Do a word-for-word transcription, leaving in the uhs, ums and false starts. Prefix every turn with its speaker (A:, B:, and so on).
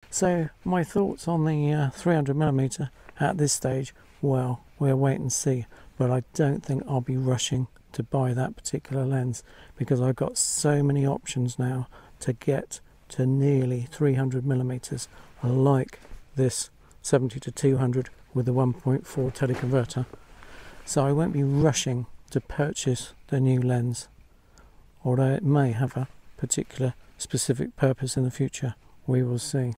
A: So my thoughts on the uh, three hundred millimeter at this stage, well, we'll wait and see, but I don't think I'll be rushing to buy that particular lens because I've got so many options now to get to nearly three hundred millimeters, like this seventy to two hundred with the one point four teleconverter. So I won't be rushing to purchase the new lens, although it may have a particular specific purpose in the future. We will see.